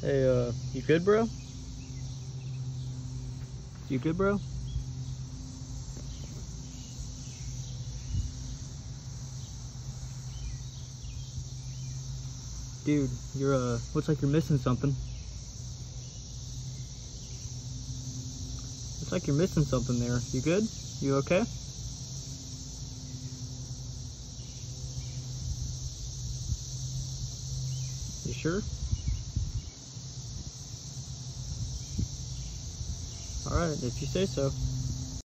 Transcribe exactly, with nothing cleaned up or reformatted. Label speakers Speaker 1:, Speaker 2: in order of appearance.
Speaker 1: Hey, uh, you good, bro? You good, bro? Dude, you're, uh, looks like you're missing something. Looks like you're missing something there. You good? You okay? You sure? Alright, if you say so.